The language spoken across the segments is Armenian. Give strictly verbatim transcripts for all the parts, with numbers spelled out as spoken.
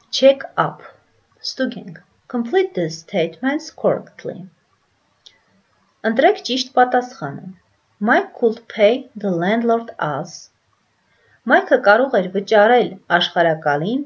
Check up. Ստուգենք. Complete the statements correctly. Ընտրեք ճիշտ պատասխանը. Mike could pay the landlord us. Mike-ը կարող էր վճարել աշխարհակալին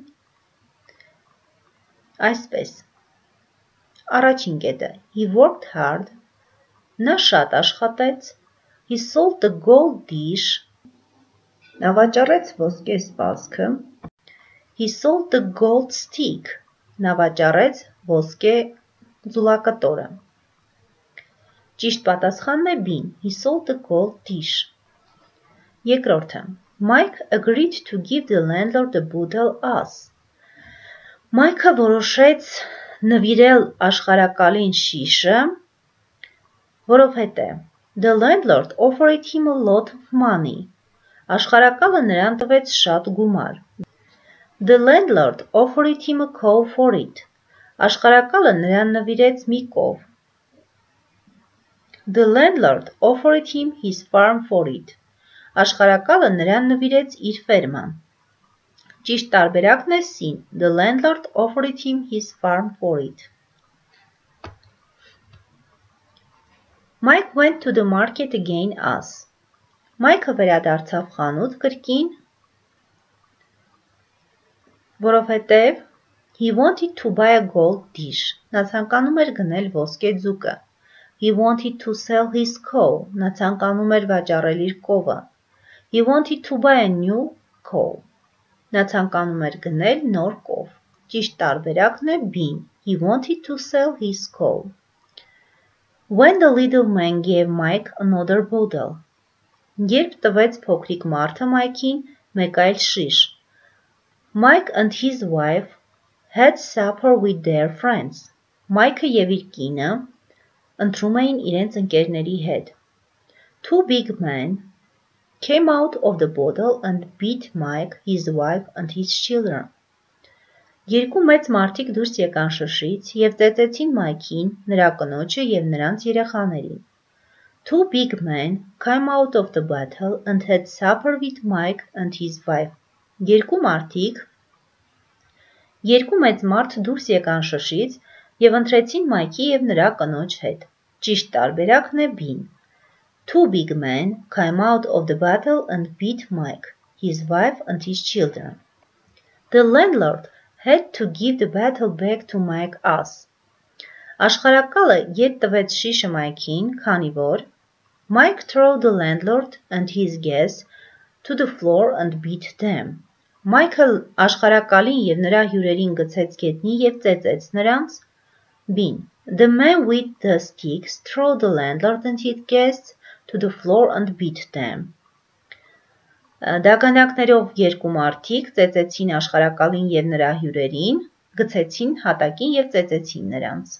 այսպես. Առաջին կետը. He worked hard. Նա շատ աշխատեց. He sold the gold dish. Նա վաճառեց ոսկե սպասքը. He sold the gold stick. Նա վաճառեց ոսկե ձուլակտորը. Ճիշտ պատասխանն է B-ն. He sold the gold dish. Երկրորդը. Mike agreed to give the landlord a bottle us. Mike-ը որոշեց նվիրել աշխարհակալին շիշը, որովհետև the landlord offered him a lot of money. Աշխարհակալը նրան տվեց շատ գումար. The landlord offered him a cow for it. Աշխարհակալը նրան նվիրեց մի կով. The landlord offered him his farm for it. Աշխարհակալը նրան նվիրեց իր ֆերման. Ճիշտ տարբերակն է C-ն. The landlord offered him his farm for it. Mike went to the market again as. Mike-ը վերադարձավ խանութ կրկին, որովհետև he wanted to buy a gold dish. Նա ցանկանում էր գնել ոսկե ձուկը. He wanted to sell his cow. Նա ցանկանում էր վաճառել իր կովը. He wanted to buy a new cow. Նա ցանկանում էր գնել նոր կով. Ճիշտ տարբերակն է B-ն. He wanted to sell his cow. When the little man gave Mike another bottle. Երբ տվեց փոքրիկ մարդը Mike-ին մեկ այլ շիշ. Mike and his wife had supper with their friends. Mike-ը և իր կինը ընթրում էին իրենց ընկերների հետ. Two big men came out of the bottle and beat Mike, his wife and his children. Երկու մեծ մարդիկ դուրս եկան շշից և ծեծեցին Mike-ին, նրա կնոջը և նրանց երեխաներին. Two big men came out of the bottle and had supper with Mike and his wife. Երկու մարդիկ, երկու մեծ մարդ դուրս եկան շշից և ընթրեցին Mike-ի և նրա կնոջ հետ. Ճիշտ տարբերակն է B-ն. Two big men came out of the bottle and beat Mike, his wife and his children. The landlord had to give the bottle back to Mike us. Աշխարհակալը ետ տվեց շիշը Mike-ին, քանի որ Mike threw the landlord and his guests to the floor and beat them. Mike-ը աշխարհակալին և նրա հյուրերին գցեց գետնի և ծեծեց նրանց. B-ն. The man with the sticks threw the landlord and his guests to the floor and beat them. Դագանակներով երկու մարդիկ ծեծեցին աշխարհակալին և նրա հյուրերին, գցեցին հատակին և ծեծեցին նրանց.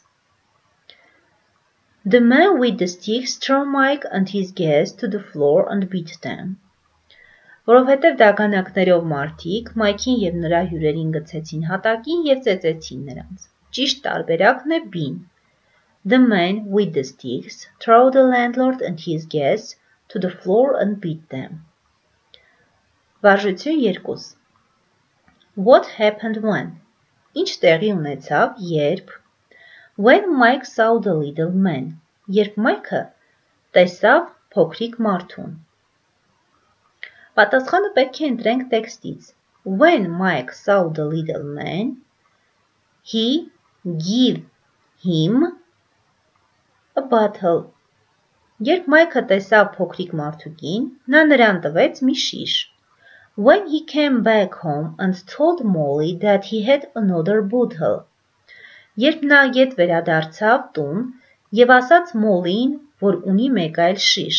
The man with the sticks threw Mike and his guests to the floor and beat them. Որովհետև դագանակներով մարդիկ Mike-ին և նրա հյուրերին գցեցին հատակին և ծեծեցին նրանց. Ճիշտ տարբերակն է B-ն. The man with the sticks threw the landlord and his guests to the floor and beat them. Վարժություն երկու. What happened when? Ինչ տեղի ունեցավ, երբ When Mike saw the little man. Երբ Mike-ը տեսավ փոքրիկ մարդուն. Պատասխանը պետք է ընտրենք տեքստից. When Mike saw the little man, he gave him a bottle. Երբ Mike-ը տեսավ փոքրիկ մարդուկին, նա նրան տվեց մի շիշ. When he came back home and told Molly that he had another bottle. Երբ նա ետ վերադարձավ տուն և ասաց Molly-ին, որ ունի մեկ այլ շիշ.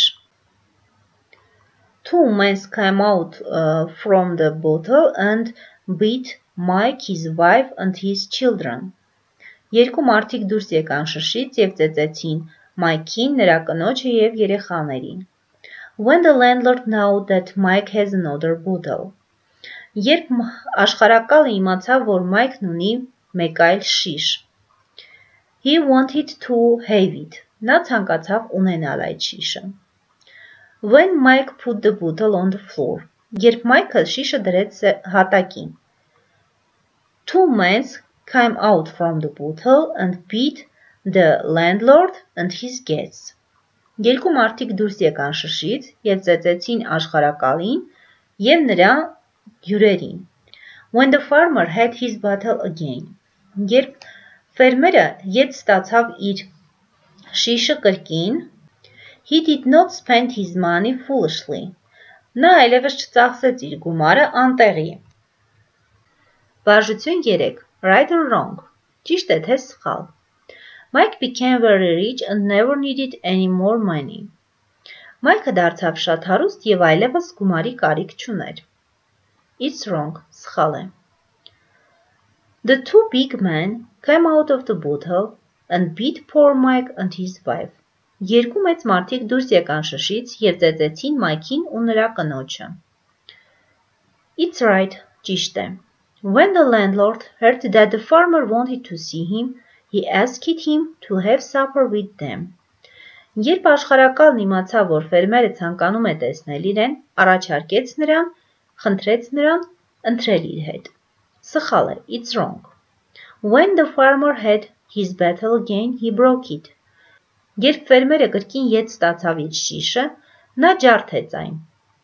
Two men came out uh, from the bottle and beat Mike, his wife and his children. Երկու մարդիկ դուրս եկան շշից և ծեծեցին Mike-ին, նրա կնոջը և երեխաներին. When the landlord knew that Mike has another bottle. Երբ աշխարհակալը իմացավ, որ Mike-ն ունի մեկ այլ շիշ. He wanted to have it. Նա ցանկացավ ունենալ այդ շիշը. When Mike put the bottle on the floor. Երբ Mike-ը շիշը դրեց հատակին. two men came out from the bottle and beat the landlord and his guests. Երկու մարդիկ դուրս եկան շշից և ծեծեցին աշխարհակալին և նրա հյուրերին. When the farmer had his battle again. Երբ ֆերմերը ետ ստացավ իր շիշը կրկին, he did not spend his money foolishly. Նա այլևս չծախսեց իր գումարը անտեղի. Վարժություն երեք. Right or wrong. Ճիշտ է թե սխալ. Mike became very rich and never needed any more money. Mike-ը դարձավ շատ հարուստ և այլևս գումարի կարիք չուներ. It's wrong. Սխալ է. The two big men came out of the bottle and beat poor Mike and his wife. Երկու մեծ մարդիկ դուրս եկան շշից և ծեծեցին Մայքին ու նրա կնոջը. It's right. Ճիշտ է. When the landlord heard that the farmer wanted to see him, he asked him to have supper with them. Երբ աշխարհակալն իմացավ, որ ֆերմերը ցանկանում է տեսնել իրեն, առաջարկեց նրան, խնդրեց նրան ընտրել իր հետ. Սխալ է. It's wrong. When the farmer had his battle again, he broke it. Երբ ֆերմերը կրկին ետ ստացավ իր շիշը, նա ջարդեց այն.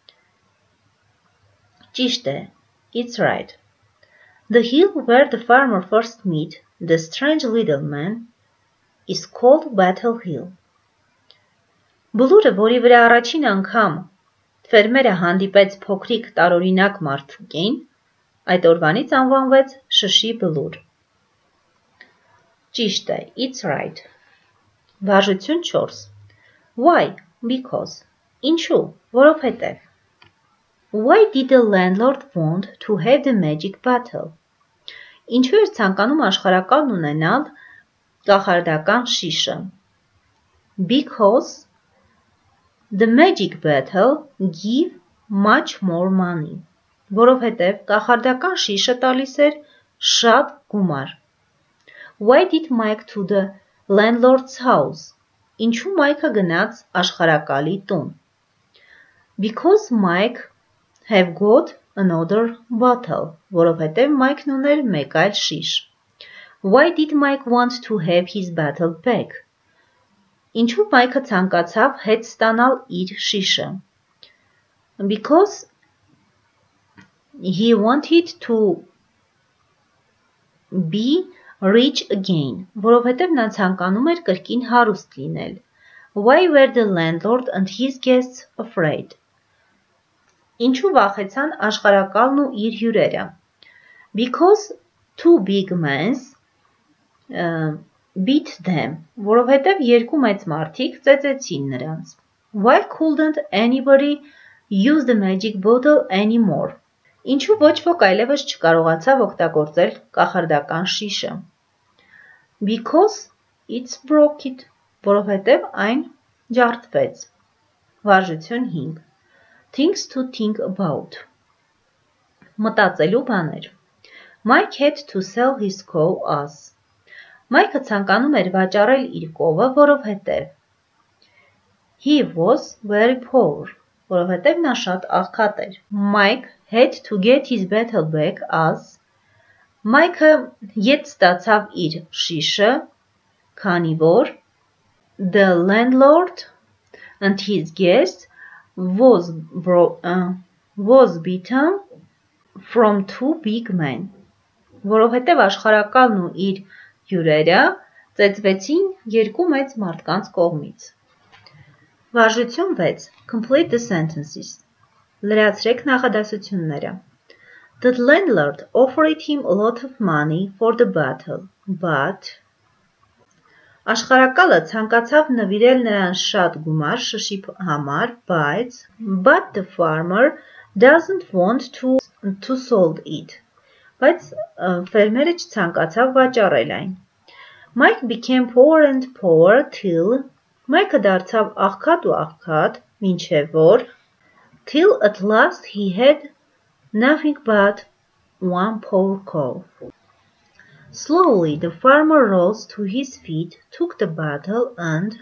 Ճիշտ է. It's right. The hill where the farmer first met the strange little man is called Battle Hill. Բլուրը, որի վրա առաջին անգամ ֆերմերը հանդիպեց փոքրիկ տարօրինակ մարդուկին, այդ օրվանից անվանվեց շշի բլուր. Ճիշտ է. It's right. Վարժություն չորս. Why? Because. Ինչու? Որովհետև. Why did the landlord want to have the magic battle? Ինչու էր ցանկանում աշխարհակալն ունենալ կախարդական շիշը? Because the magic battle give much more money. Որովհետև կախարդական շիշը տալիս էր շատ գումար. Why did Mike to the landlord's house? Ինչու Մայքը գնաց աշխարհակալի տուն? Because Mike have got another bottle. Որովհետև Մայքն ուներ մեկ այլ շիշ. Why did Mike want to have his battle back? Ինչու Մայքը ցանկացավ հետ ստանալ իր շիշը? Because he wanted to be rich again. Որովհետև նա ցանկանում էր կրկին հարուստ լինել. Why were the landlord and his guests afraid? Ինչու վախեցան աշխարհակալն ու իր հյուրերը? Because two big men uh, beat them. Որովհետև երկու մեծ մարդիկ ծեծեցին նրանց. Why couldn't anybody use the magic bottle anymore? Ինչու ոչ ոք այլևս չկարողացավ օգտագործել կախարդական շիշը? Because it's broke it. Որովհետև այն ջարդվեց. Վարժություն հինգ. Things to think about. Մտածելու բաներ. Mike had to sell his cow as. Մայքը ցանկանում էր վաճառել իր կովը, որովհետև. He was very poor. Որովհետև նա շատ աղքատ էր. Mike had to get his battle back as. Մայքը ետ ստացավ իր շիշը, քանի որ the landlord and his guests was, bro uh, was beaten from two big men. Որովհետև աշխարհակալն ու իր հյուրերը ծեծվեցին երկու մեծ մարդկանց կողմից. Վարժություն վեց. Complete the sentences. Լրացրեք նախադասությունները. The landlord offered him a lot of money for the battle, but Աշխարհակալը ցանկացավ նվիրել նրան շատ գումար շշի համար, բայց but the farmer doesn't want to to sold it. Բայց ֆերմերը չցանկացավ վաճառել այն. Mike became poorer and poorer till Mike-ը դարձավ աղքատ ու աղքատ, մինչև որ till at last he had nothing but one poor cow. Slowly the farmer rose to his feet, took the bottle and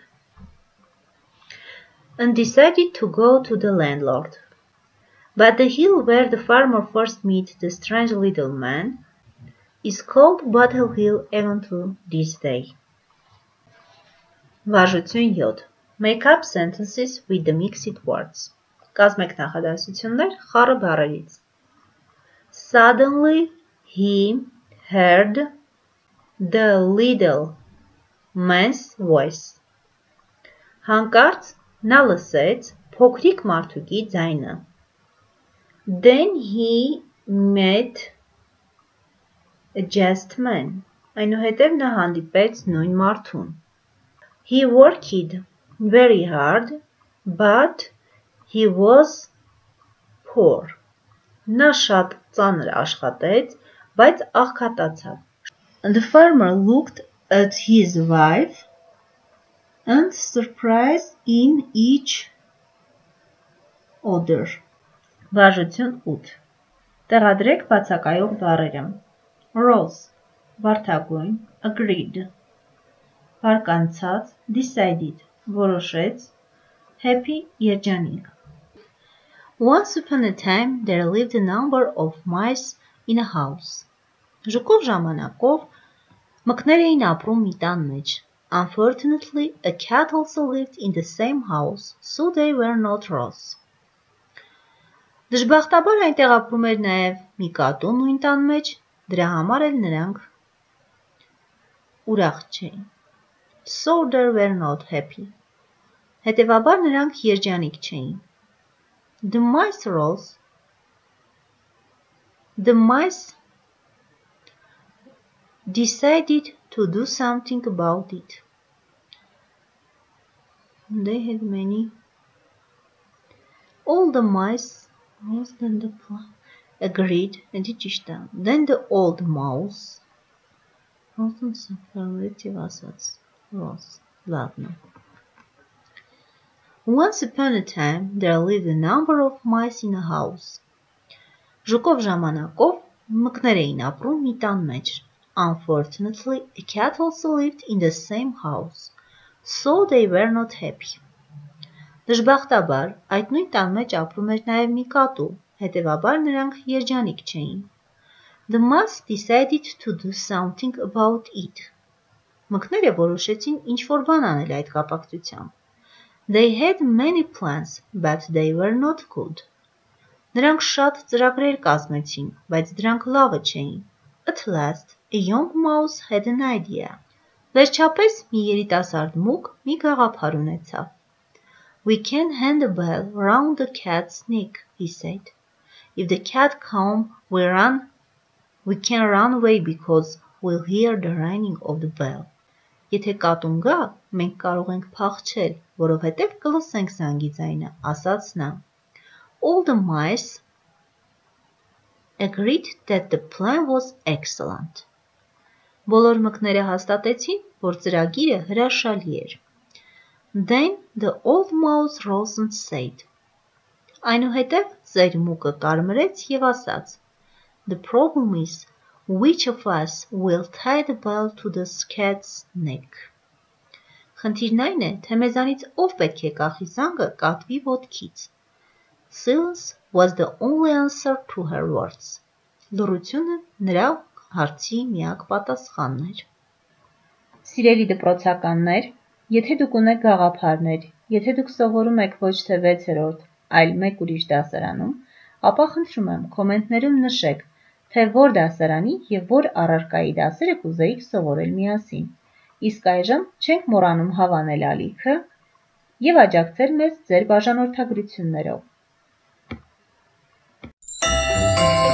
and decided to go to the landlord. But the hill where the farmer first met the strange little man is called Battle Hill even to this day. Վարժություն յոթ. Make up sentences with the mixed words. Կազմեք նախադասություններ խառը բառերից. Suddenly he heard the little man's voice. Հանկարծ նա լսեց փոքրիկ մարդուկի ձայնը. Then he met a just man. Այնուհետև նա հանդիպեց նույն մարդուն. He worked very hard, but he was poor. Նա շատ ծանր աշխատեց, բայց աղքատացավ. The farmer looked at his wife and surprised in each other. Վարժություն ութ. Տեղադրեք բացակայող բառերը. Rose, վարդագույն, agreed. Հարկանցած, decided, որոշեց, happy, երջանիկ. Once upon a time there lived a number of mice in a house. Ժուկով ժամանակով մկներ էին ապրում մի տան մեջ. Unfortunately, a cat also lived in the same house, so they were not rows. Դժբախտաբար այնտեղ ապրում էր նաև մի կատու նույն տան մեջ, դրա համար էլ նրանք ուրախ չէին. So they were not happy. Հետևաբար նրանք երջանիկ չէին. The mice rose. The mice decided to do something about it. They had many. All the mice rose then the plant agreed and then the old mouse rose. Ладно. Once upon a time there lived a number of mice in a house. Ժուկով ժամանակով մկներ էին ապրում մի տան մեջ. Unfortunately, a cat also lived in the same house, so they were not happy. Դժբախտաբար, այդ նույն տան մեջ ապրում էր նաև մի կատու, հետևաբար նրանք երջանիկ չէին. The mice decided to do something about it. Մկները որոշեցին ինչ-որ բան անել այդ կապակցությամբ. They had many plans, but they were not good. Նրանք շատ ծրագրեր կազմեցին, բայց դրանք լավը չէին. At last, a young mouse had an idea. Վերջապես մի երիտասարդ մուկ մի գաղափար ունեցավ. We can hang a bell round the cat's neck, he said. If the cat comes, we run. We can run away because we'll hear the ringing of the bell. Եթե կատուն գա, մենք կարող ենք փախչել, որովհետև կլսենք զանգի ձայնը, ասաց նա. All the mice agreed that the plan was excellent. Բոլոր մկները հաստատեցին, որ ծրագիրը հրաշալի էր. Then the old mouse rose and said. Այնուհետև ծեր մուկը կարմրեց և ասաց. The problem is, which of us will tie the bell to the cat's neck? Խնդիրն այն է, թե մեզանից ով պետք է կախի զանգը կատվի ոտքից. Silence was the only answer to her words. Լռությունը նրա հարցի միակ պատասխանն էր. Սիրելի դպրոցականներ, եթե դուք ունեք գաղափարներ, եթե դուք սովորում եք ոչ թե վեցերորդ, այլ մեկ ուրիշ դասարանում, ապա խնդրում եմ կոմենտներում նշեք, թե որ դասարանի և որ առարկայի դասերը կուզեիք սովորել միասին. Իսկ այժմ չենք մոռանում հավանել ալիքը և աջակցել մեզ ձեր բաժանորդագրություններով.